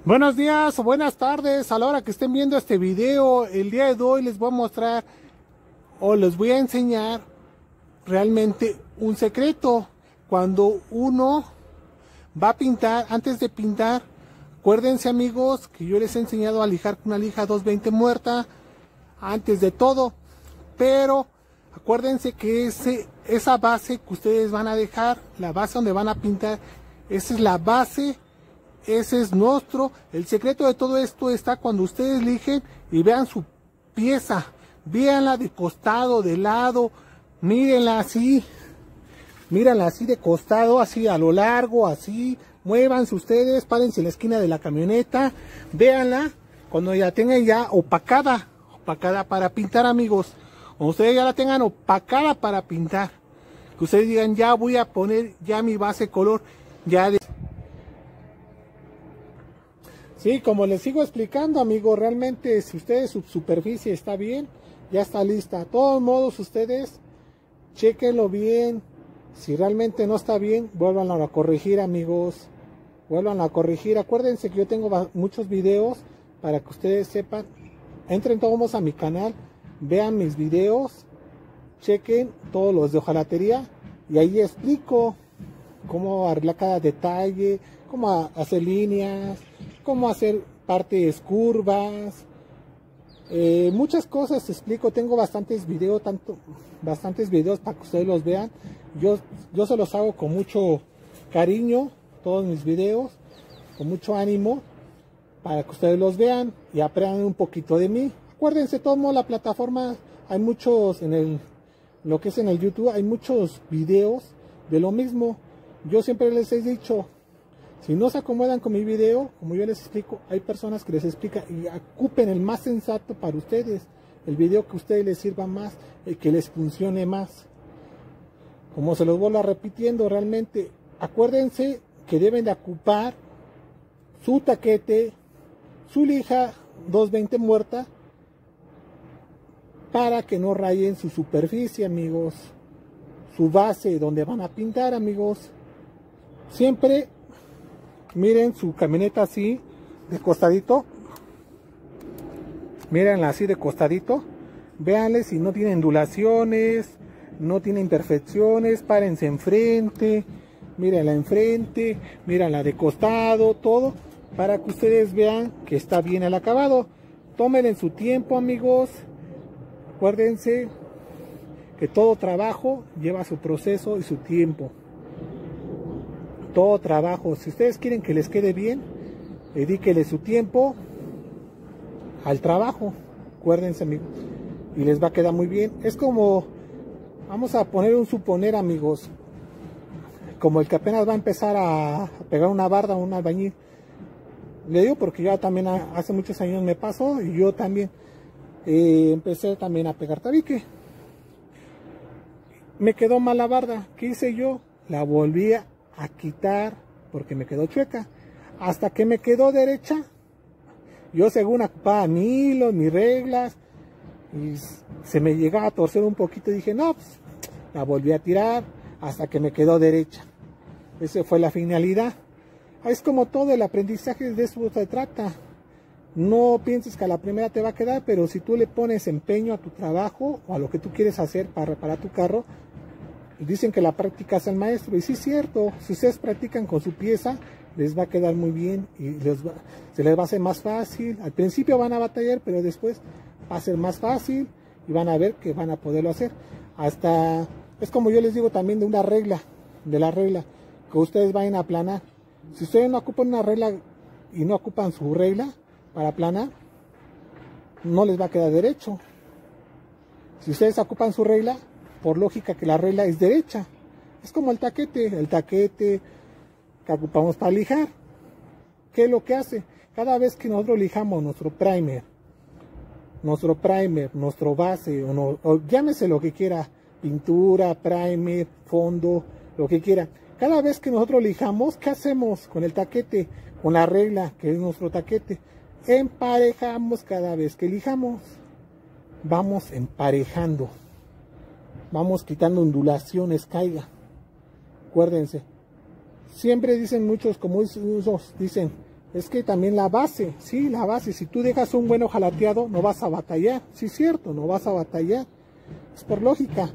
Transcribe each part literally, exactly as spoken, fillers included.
Buenos días o buenas tardes a la hora que estén viendo este video. El día de hoy les voy a mostrar o les voy a enseñar realmente un secreto. Cuando uno va a pintar, antes de pintar, acuérdense amigos que yo les he enseñado a lijar con una lija doscientos veinte muerta antes de todo, pero acuérdense que ese, esa base que ustedes van a dejar, la base donde van a pintar, esa es la base. Ese es nuestro, el secreto de todo esto está cuando ustedes lijen y vean su pieza, véanla de costado, de lado, mírenla así, mírenla así de costado, así a lo largo, así, muévanse ustedes, párense en la esquina de la camioneta, véanla, cuando ya tengan ya opacada, opacada para pintar amigos, cuando ustedes ya la tengan opacada para pintar, que ustedes digan ya voy a poner ya mi base color, ya de... Sí, como les sigo explicando amigos, realmente si ustedes su superficie está bien, ya está lista. De todos modos ustedes chequenlo bien, si realmente no está bien, vuélvanlo a corregir amigos, vuélvanlo a corregir. Acuérdense que yo tengo muchos videos para que ustedes sepan, entren todos a mi canal, vean mis videos, chequen todos los de hojalatería y ahí explico cómo arreglar cada detalle, cómo hacer líneas, cómo hacer partes curvas, eh, muchas cosas explico. Tengo bastantes videos, tanto bastantes videos para que ustedes los vean. Yo, yo se los hago con mucho cariño, todos mis videos, con mucho ánimo, para que ustedes los vean y aprendan un poquito de mí. Acuérdense, tomo la plataforma, hay muchos en el, lo que es en el YouTube, hay muchos videos de lo mismo. Yo siempre les he dicho, si no se acomodan con mi video, como yo les explico, hay personas que les explica y ocupen el más sensato para ustedes, el video que a ustedes les sirva más, el que les funcione más. Como se los vuelvo repitiendo, realmente, acuérdense que deben de ocupar su taquete, su lija doscientos veinte muerta, para que no rayen su superficie, amigos, su base donde van a pintar, amigos. Siempre miren su camioneta así de costadito, mírenla así de costadito, véanle si no tiene ondulaciones, no tiene imperfecciones, párense enfrente, mírenla enfrente, mírenla de costado, todo, para que ustedes vean que está bien el acabado. Tomen en su tiempo amigos, acuérdense que todo trabajo lleva su proceso y su tiempo. Todo trabajo, si ustedes quieren que les quede bien, dedíquenle su tiempo al trabajo, acuérdense amigos, y les va a quedar muy bien. Es como, vamos a poner un suponer amigos, como el que apenas va a empezar a pegar una barda o un albañil. Le digo porque ya también hace muchos años me pasó y yo también eh, empecé también a pegar tabique. Me quedó mal la barda, ¿qué hice yo? La volví a a quitar porque me quedó chueca, hasta que me quedó derecha. Yo según ocupaba mi hilo, mis reglas, y se me llegaba a torcer un poquito, y dije no, pues, la volví a tirar hasta que me quedó derecha. Esa fue la finalidad. Es como todo el aprendizaje, de eso se trata. No pienses que a la primera te va a quedar, pero si tú le pones empeño a tu trabajo o a lo que tú quieres hacer para reparar tu carro, dicen que la práctica es el maestro, y sí es cierto. Si ustedes practican con su pieza, les va a quedar muy bien y les va, se les va a hacer más fácil. Al principio van a batallar, pero después va a ser más fácil y van a ver que van a poderlo hacer. Hasta, es como yo les digo también de una regla, de la regla, que ustedes vayan a aplanar. Si ustedes no ocupan una regla y no ocupan su regla para aplanar, no les va a quedar derecho. Si ustedes ocupan su regla, por lógica que la regla es derecha. Es como el taquete, el taquete que ocupamos para lijar. ¿Qué es lo que hace? Cada vez que nosotros lijamos nuestro primer, nuestro primer, nuestro base, o, no, o llámese lo que quiera, pintura, primer, fondo, lo que quiera. Cada vez que nosotros lijamos, ¿qué hacemos con el taquete? Con la regla, que es nuestro taquete. Emparejamos cada vez que lijamos. Vamos emparejando. Vamos quitando ondulaciones, caiga. Acuérdense. Siempre dicen muchos, como usos, dicen, Es que también la base, sí, la base, si tú dejas un buen ojalateado, no vas a batallar, sí es cierto, no vas a batallar, es por lógica.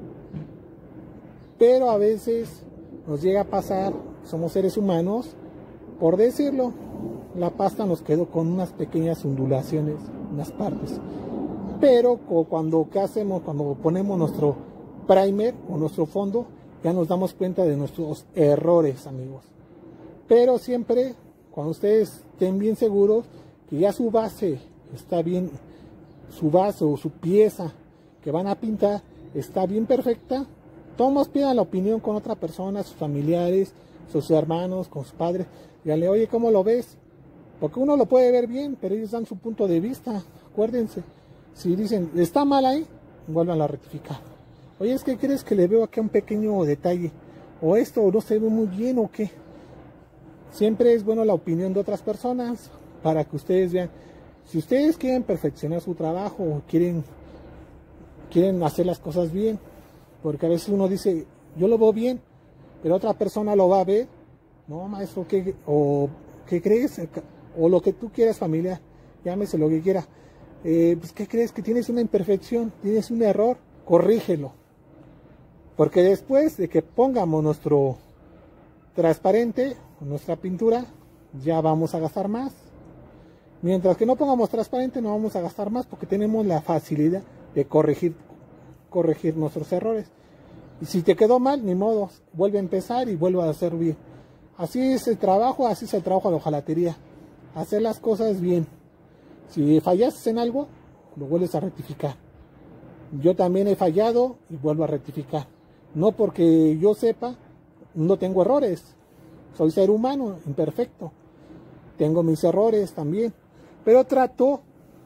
Pero a veces nos llega a pasar, somos seres humanos, por decirlo, la pasta nos quedó con unas pequeñas ondulaciones, unas partes. Pero cuando ¿qué hacemos? Cuando ponemos nuestro primer o nuestro fondo, ya nos damos cuenta de nuestros errores, amigos. Pero siempre, cuando ustedes estén bien seguros que ya su base está bien, su base o su pieza que van a pintar está bien perfecta, todos pidan la opinión con otra persona, sus familiares, sus hermanos, con sus padres. Díganle, oye, ¿cómo lo ves? Porque uno lo puede ver bien, pero ellos dan su punto de vista. Acuérdense, si dicen, está mal ahí, vuelvan a rectificar. Oye, es que crees que le veo aquí un pequeño detalle, o esto no se ve muy bien, o qué. Siempre es bueno la opinión de otras personas para que ustedes vean. Si ustedes quieren perfeccionar su trabajo o quieren, quieren hacer las cosas bien, porque a veces uno dice, yo lo veo bien, pero otra persona lo va a ver. No, maestro, ¿qué, o, ¿qué crees? O lo que tú quieras, familia, llámese lo que quiera. Eh, pues, ¿qué crees? Que tienes una imperfección, tienes un error, corrígelo. Porque después de que pongamos nuestro transparente, nuestra pintura, ya vamos a gastar más. Mientras que no pongamos transparente, no vamos a gastar más porque tenemos la facilidad de corregir, corregir nuestros errores. Y si te quedó mal, ni modo, vuelve a empezar y vuelve a hacer bien. Así es el trabajo, así es el trabajo de hojalatería. Hacer las cosas bien. Si fallaste en algo, lo vuelves a rectificar. Yo también he fallado y vuelvo a rectificar. No porque yo sepa, no tengo errores. Soy ser humano, imperfecto. Tengo mis errores también. Pero trato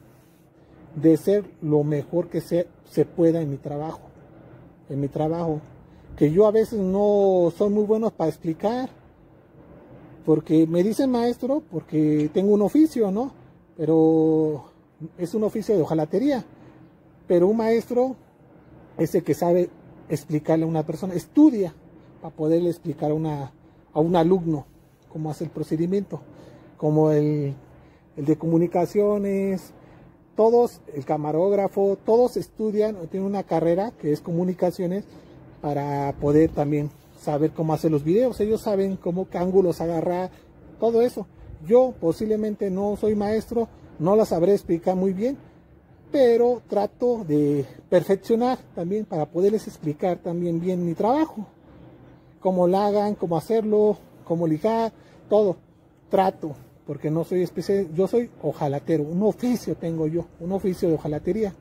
de ser lo mejor que se, se pueda en mi trabajo. En mi trabajo. Que yo a veces no soy muy bueno para explicar. Porque me dicen maestro, porque tengo un oficio, ¿no? Pero es un oficio de hojalatería. Pero un maestro es el que sabe explicarle a una persona, estudia para poderle explicar a, una, a un alumno cómo hace el procedimiento. Como el, el de comunicaciones, todos, el camarógrafo, todos estudian, tienen una carrera que es comunicaciones para poder también saber cómo hacer los videos. Ellos saben cómo qué ángulos agarrar, todo eso. Yo posiblemente no soy maestro, no la sabré explicar muy bien, pero trato de perfeccionar también para poderles explicar también bien mi trabajo. Cómo la hagan, cómo hacerlo, cómo lijar, todo. Trato, porque no soy especial, yo soy hojalatero, un oficio tengo yo, un oficio de hojalatería.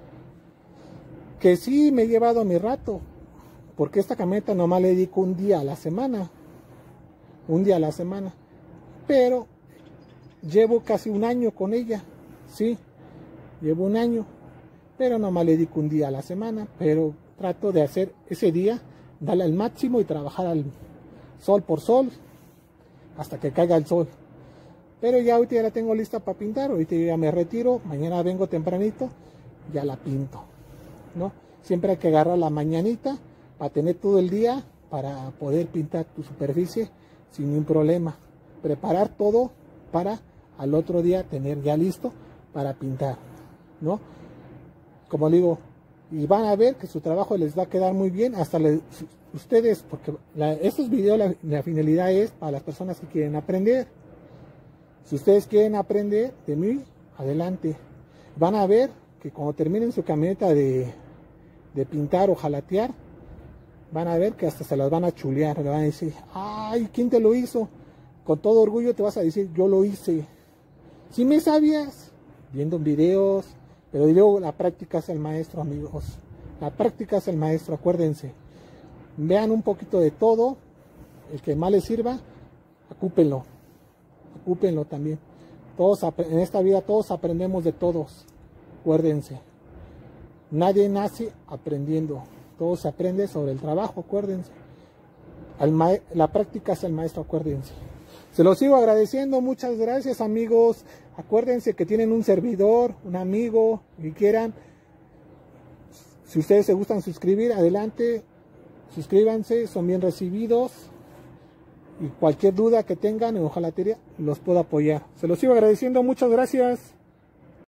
Que sí me he llevado mi rato, porque esta camioneta nomás le dedico un día a la semana, un día a la semana, pero llevo casi un año con ella, sí, llevo un año, pero nomás le dedico un día a la semana, pero trato de hacer ese día, darle al máximo y trabajar al sol por sol, hasta que caiga el sol. Pero ya ahorita ya la tengo lista para pintar, ahorita ya me retiro, mañana vengo tempranito, ya la pinto, ¿no? Siempre hay que agarrar la mañanita, para tener todo el día para poder pintar tu superficie sin ningún problema. Preparar todo para al otro día tener ya listo para pintar, ¿no? Como digo, y van a ver que su trabajo les va a quedar muy bien, hasta le, ustedes, porque la, estos videos, la, la finalidad es para las personas que quieren aprender. Si ustedes quieren aprender de mí, adelante. Van a ver que cuando terminen su camioneta de, de pintar o jalatear, van a ver que hasta se las van a chulear, le van a decir, ay, ¿quién te lo hizo? Con todo orgullo te vas a decir, yo lo hice. Si me sabías, viendo videos, pero luego la práctica es el maestro, amigos. La práctica es el maestro, acuérdense. Vean un poquito de todo, el que más les sirva, ocúpenlo. Ocúpenlo también. Todos, en esta vida todos aprendemos de todos, acuérdense. Nadie nace aprendiendo. Todo se aprende sobre el trabajo, acuérdense. La práctica es el maestro, acuérdense. Se los sigo agradeciendo, muchas gracias, amigos. Acuérdense que tienen un servidor, un amigo, que quieran. Si ustedes se gustan suscribir, adelante. Suscríbanse, son bien recibidos. Y cualquier duda que tengan en hojalatería los puedo apoyar. Se los sigo agradeciendo. Muchas gracias.